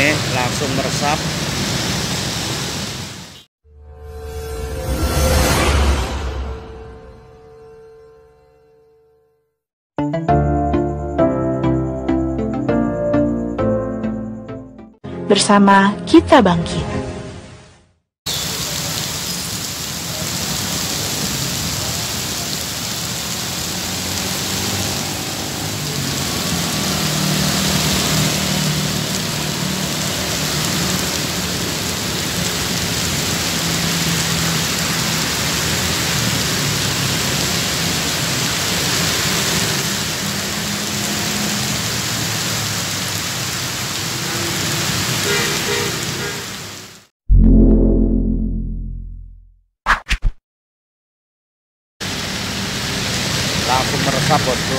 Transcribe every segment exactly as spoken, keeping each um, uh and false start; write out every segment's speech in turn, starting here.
Nih langsung meresap. Bersama kita bangkit. Langsung meresap bosku.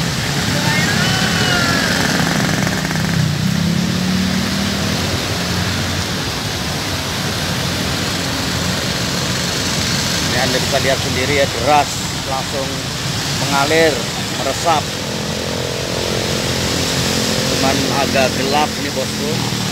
Ini Anda bisa lihat sendiri ya, deras langsung mengalir, meresap. Cuman agak gelap ini bosku.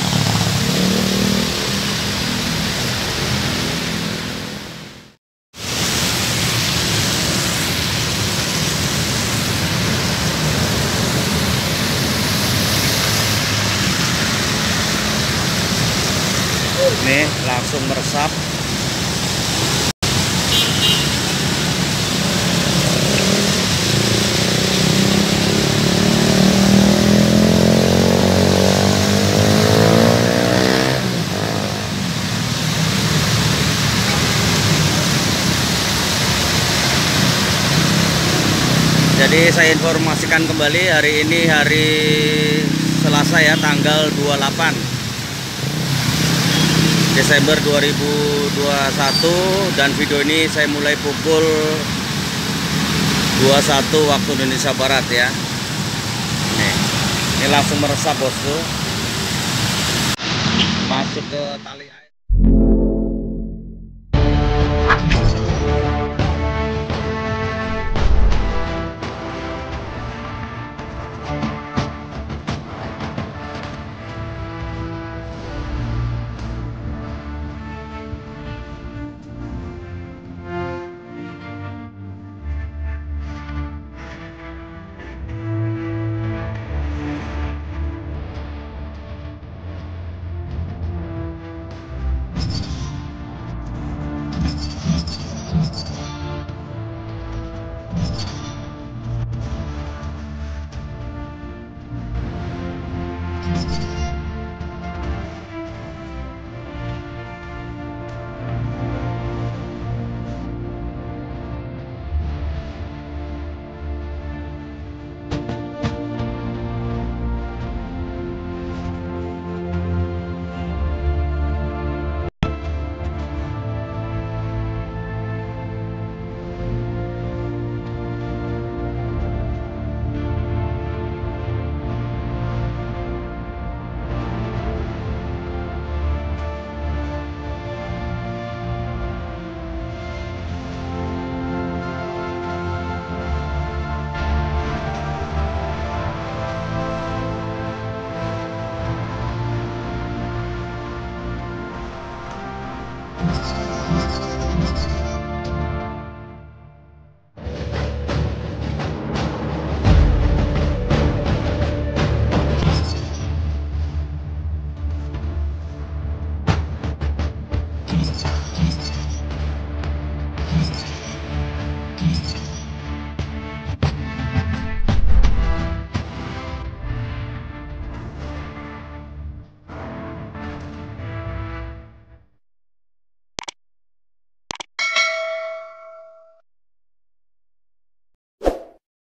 Nih langsung meresap. Jadi saya informasikan kembali, hari ini hari Selasa ya, tanggal dua puluh delapan Desember dua ribu dua puluh satu, dan video ini saya mulai pukul dua puluh satu waktu Indonesia Barat ya. Nih, ini langsung meresap bosku. Masuk ke tali air.